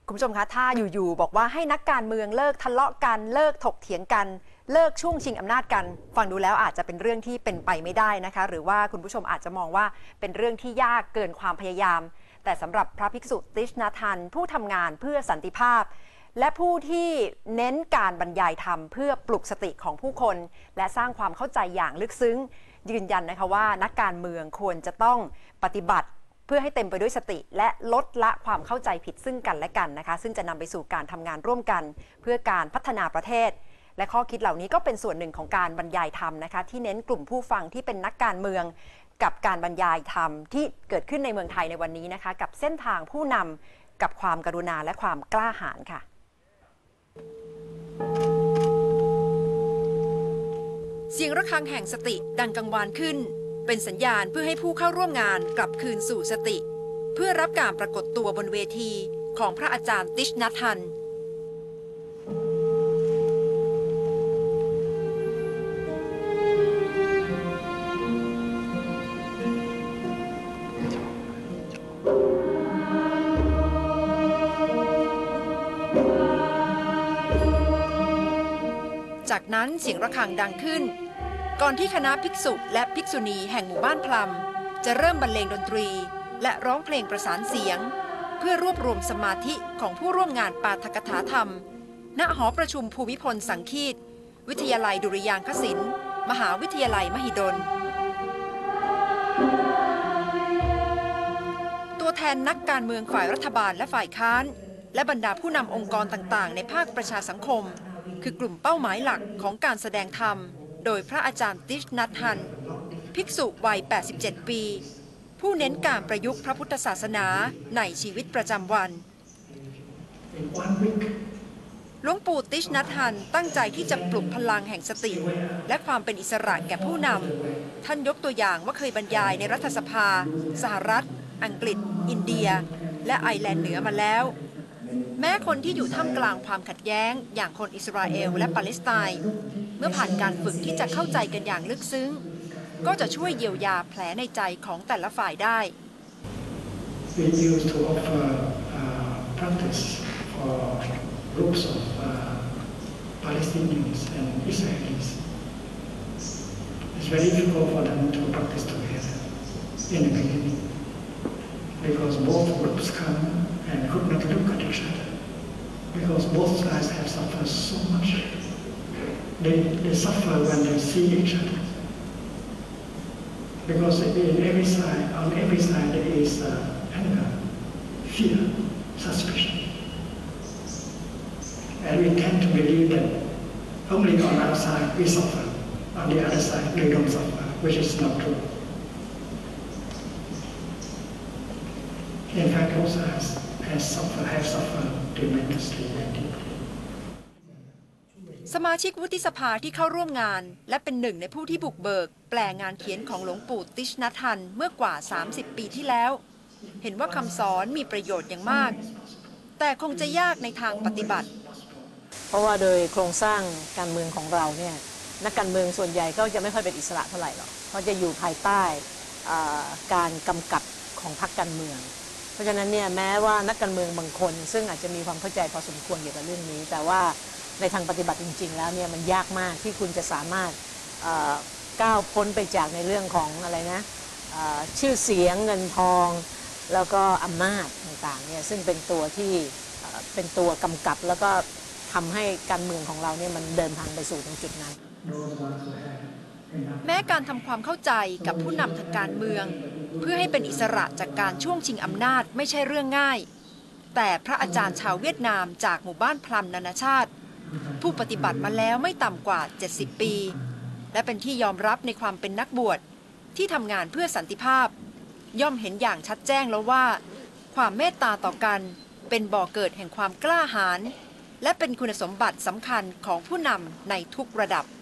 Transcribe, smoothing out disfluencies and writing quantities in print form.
คุณผู้ชมคะถ้าอยู่ๆบอกว่าให้นักการเมืองเลิกทะเลาะกันเลิกถกเถียงกันเลิกช่วงชิงอำนาจกันฟังดูแล้วอาจจะเป็นเรื่องที่เป็นไปไม่ได้นะคะหรือว่าคุณผู้ชมอาจจะมองว่าเป็นเรื่องที่ยากเกินความพยายามแต่สำหรับพระภิกษุติชณทันผู้ทำงานเพื่อสันติภาพและผู้ที่เน้นการบรรยายธรรมเพื่อปลุกสติของผู้คนและสร้างความเข้าใจอย่างลึกซึ้งยืนยันนะคะว่านักการเมืองควรจะต้องปฏิบัติเพื่อให้เต็มไปด้วยสติและลดละความเข้าใจผิดซึ่งกันและกันนะคะซึ่งจะนำไปสู่การทำงานร่วมกันเพื่อการพัฒนาประเทศและข้อคิดเหล่านี้ก็เป็นส่วนหนึ่งของการบรรยายธรรมนะคะที่เน้นกลุ่มผู้ฟังที่เป็นนักการเมืองกับการบรรยายธรรมที่เกิดขึ้นในเมืองไทยในวันนี้นะคะกับเส้นทางผู้นำกับความกรุณาและความกล้าหาญค่ะเสียงระฆังแห่งสติดังกังวานขึ้นเป็นสัญญาณเพื่อให้ผู้เข้าร่วมงานกลับคืนสู่สติเพื่อรับการปรากฏตัวบนเวทีของพระอาจารย์ติชณทันจากนั้นเสียงระฆังดังขึ้นก่อนที่คณะภิกษุและภิกษุณีแห่งหมู่บ้านพลัมจะเริ่มบรรเลงดนตรีและร้องเพลงประสานเสียงเพื่อรวบรวมสมาธิของผู้ร่วมงานปาฐกถาธรรมณหอประชุมภูมิพลสังคีตวิทยาลัยดุริยางคศิลป์มหาวิทยาลัยมหิดลตัวแทนนักการเมืองฝ่ายรัฐบาลและฝ่ายค้านและบรรดาผู้นำองค์กรต่างๆในภาคประชาสังคมคือกลุ่มเป้าหมายหลักของการแสดงธรรมโดยพระอาจารย์ติชณทันภิกษุวัย 87 ปีผู้เน้นการประยุกต์พระพุทธศาสนาในชีวิตประจำวันหลวงปู่ติชณทันตั้งใจที่จะปลุกพลังแห่งสติและความเป็นอิสระแก่ผู้นำท่านยกตัวอย่างว่าเคยบรรยายในรัฐสภาสหรัฐอังกฤษอินเดียและไอร์แลนด์เหนือมาแล้วแม้คนที่อยู่ท่ามกลางความขัดแย้งอย่างคนอิสราเอลและปาเลสไตน์เมื่อผ่านการฝึกที่จะเข้าใจกันอย่างลึกซึ้งก็จะช่วยเยียวยาแผลในใจของแต่ละฝ่ายได้ We used to offer practice for groups of Palestinians and Israelis. It's very difficult for them to practice together in the beginning because both groups come and could not look at each other because both sides have suffered so much. They suffer when they see each other because on every side there is anger, fear, suspicion, and we tend to believe that only on our side we suffer, on the other side they don't suffer, which is not true. In fact, both sides have suffered tremendously and deeply. สมาชิกวุฒิสภาที่เข้าร่วมงานและเป็นหนึ่งในผู้ที่บุกเบิกแปลงานเขียนของหลวงปู่ติชณทันเมื่อกว่า30 ปีที่แล้วเห็นว่าคำสอนมีประโยชน์อย่างมากแต่คงจะยากในทางปฏิบัติเพราะว่าโดยโครงสร้างการเมืองของเราเนี่ยนักการเมืองส่วนใหญ่ก็จะไม่ค่อยเป็นอิสระเท่าไหร่หรอกเพราะจะอยู่ภายใต้การกำกับของพรรคการเมืองเพราะฉะนั้นเนี่ยแม้ว่านักการเมืองบางคนซึ่งอาจจะมีความเข้าใจพอสมควรเกี่ยวกับเรื่องนี้แต่ว่าในทางปฏิบัติจริงๆแล้วเนี่ยมันยากมากที่คุณจะสามารถก้าวพ้นไปจากในเรื่องของอะไรนะชื่อเสียงเงินทองแล้วก็อำนาจต่างๆเนี่ยซึ่งเป็นตัวที่เป็นตัวกำกับแล้วก็ทำให้การเมืองของเราเนี่ยมันเดินทางไปสู่ตรงจุดนั้นแม้การทำความเข้าใจกับผู้นำทางการเมืองเพื่อให้เป็นอิสระจากการช่วงชิงอำนาจไม่ใช่เรื่องง่ายแต่พระอาจารย์ชาวเวียดนามจากหมู่บ้านพลัมนานาชาติผู้ปฏิบัติมาแล้วไม่ต่ำกว่า70 ปีและเป็นที่ยอมรับในความเป็นนักบวชที่ทำงานเพื่อสันติภาพย่อมเห็นอย่างชัดแจ้งแล้วว่าความเมตตาต่อกันเป็นบ่อเกิดแห่งความกล้าหาญและเป็นคุณสมบัติสำคัญของผู้นำในทุกระดับ